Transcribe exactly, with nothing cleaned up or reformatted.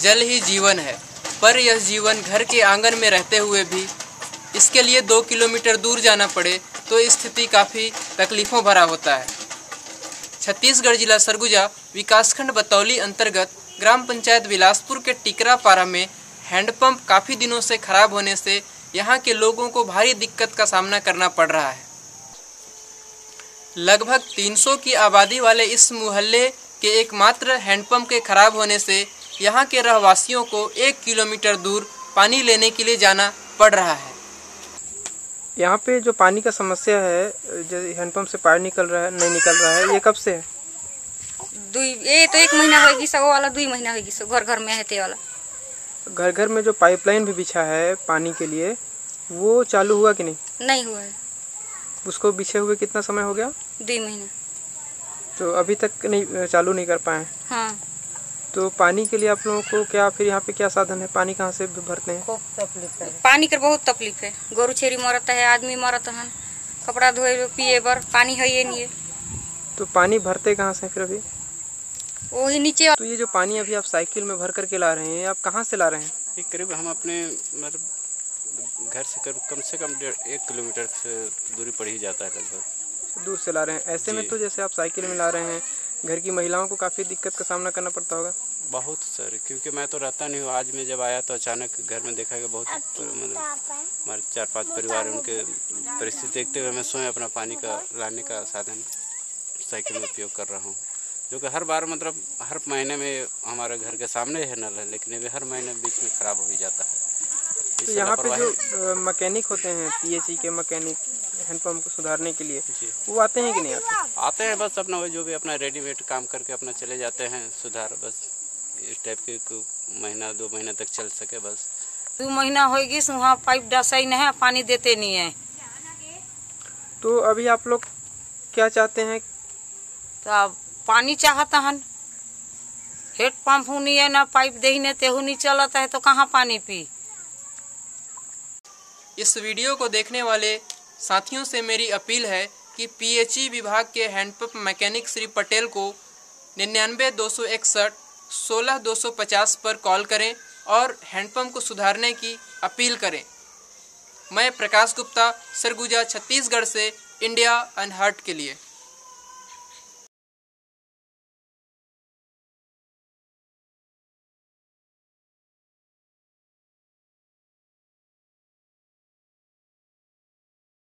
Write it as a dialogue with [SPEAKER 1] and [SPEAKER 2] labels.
[SPEAKER 1] जल ही जीवन है, पर यह जीवन घर के आंगन में रहते हुए भी इसके लिए दो किलोमीटर दूर जाना पड़े तो स्थिति काफ़ी तकलीफ़ों भरा होता है। छत्तीसगढ़ जिला सरगुजा विकासखंड बतौली अंतर्गत ग्राम पंचायत बिलासपुर के टिकरा पारा में हैंडपंप काफ़ी दिनों से खराब होने से यहाँ के लोगों को भारी दिक्कत का सामना करना पड़ रहा है। लगभग तीन सौ की आबादी वाले इस मोहल्ले के एकमात्र हैंडपंप के खराब होने से यहाँ के रहवासियों को एक किलोमीटर दूर पानी लेने के लिए जाना पड़ रहा है। यहाँ पे जो पानी का समस्या है, जो हैंडपंप से पानी निकल रहा है नहीं निकल रहा है, ये कब से है?
[SPEAKER 2] दुई ये तो एक महीना होगी सगो वाला, दुई महीना होगी सो घर घर में है ते वाला।
[SPEAKER 1] घर घर में जो पाइपलाइन भी बिछा है पानी के लिए, वो चालू हुआ कि नहीं?
[SPEAKER 2] नहीं हुआ है।
[SPEAKER 1] उसको बिछे हुए कितना समय हो गया?
[SPEAKER 2] दुई महीना।
[SPEAKER 1] तो अभी तक नहीं चालू नहीं कर पाए?
[SPEAKER 2] हाँ।
[SPEAKER 1] तो पानी के लिए आप लोगों को क्या फिर यहाँ पे क्या साधन है? पानी कहाँ से भरते हैं?
[SPEAKER 2] खूब तकलीफ है, पानी कर बहुत तकलीफ है। गोरु छेरी मरता है, आदमी मरता है, कपड़ा धोए पिए बर पानी है ये नहीं।
[SPEAKER 1] तो पानी भरते कहाँ से फिर अभी?
[SPEAKER 2] वही नीचे।
[SPEAKER 1] तो ये जो पानी अभी आप साइकिल में भर करके ला रहे हैं, आप कहाँ से ला रहे हैं?
[SPEAKER 3] एक करीब हम अपने मतलब घर से करीब कम से कम डेढ़ एक किलोमीटर से दूरी पड़ ही जाता है लगभग।
[SPEAKER 1] दूर से ला रहे हैं। ऐसे में तो जैसे आप साइकिल में ला रहे हैं, घर की महिलाओं को काफ़ी दिक्कत का सामना करना पड़ता होगा।
[SPEAKER 3] बहुत सर, क्योंकि मैं तो रहता नहीं हूँ। आज मैं जब आया तो अचानक घर में देखा कि बहुत मतलब हमारे चार पांच परिवार उनके परिस्थिति देखते हुए मैं स्वयं अपना पानी का लाने का साधन साइकिल में उपयोग कर रहा हूँ, जो कि हर बार मतलब हर महीने में हमारे घर के सामने है नल है, लेकिन ये हर महीने बीच में खराब हो ही जाता है।
[SPEAKER 1] तो यहाँ पे जो मैकेनिक होते हैं, पीएचई के मैकेनिक हैंडपंप को सुधारने के लिए, वो आते हैं कि नहीं आते?
[SPEAKER 3] आते हैं, बस अपना वो जो भी अपना रेडीमेड काम करके अपना चले जाते हैं सुधार। बस इस टाइप के महीना दो महीना तक चल सके। बस
[SPEAKER 2] दो महीना होगी वहाँ पाइप डसाई नहीं है, पानी देते नहीं है।
[SPEAKER 1] तो अभी आप लोग क्या चाहते हैं?
[SPEAKER 2] तो पानी चाहता है, हेड पंप नहीं है ना, पाइप दे ही तेहू नहीं चलता है, तो कहाँ पानी पी।
[SPEAKER 1] इस वीडियो को देखने वाले साथियों से मेरी अपील है कि पीएचई विभाग के हैंडपंप मैकेनिक श्री पटेल को निन्यानवे दो सौ इकसठ सोलह दो सौ पचास पर कॉल करें और हैंडपंप को सुधारने की अपील करें। मैं प्रकाश गुप्ता, सरगुजा, छत्तीसगढ़ से इंडिया अनहर्ट के लिए।